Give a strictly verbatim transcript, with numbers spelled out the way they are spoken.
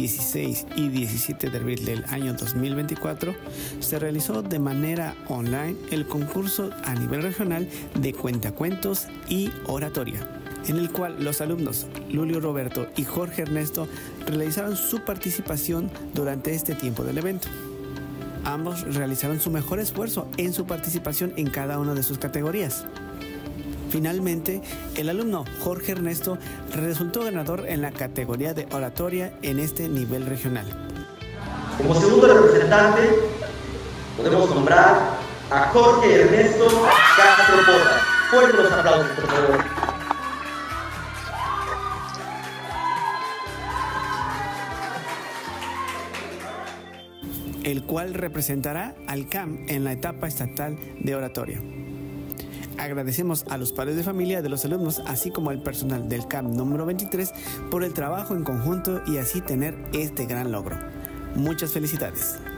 dieciséis y diecisiete de abril del año dos mil veinticuatro, se realizó de manera online el concurso a nivel regional de cuentacuentos y oratoria, en el cual los alumnos Lulio Roberto y Jorge Ernesto realizaron su participación durante este tiempo del evento. Ambos realizaron su mejor esfuerzo en su participación en cada una de sus categorías. Finalmente, el alumno Jorge Ernesto resultó ganador en la categoría de oratoria en este nivel regional. Como segundo representante, podemos nombrar a Jorge Ernesto Castro Porras. Fuertes los aplausos, por favor. El cual representará al C A M en la etapa estatal de oratoria. Agradecemos a los padres de familia de los alumnos, así como al personal del C A M número veintitrés por el trabajo en conjunto y así tener este gran logro. Muchas felicidades.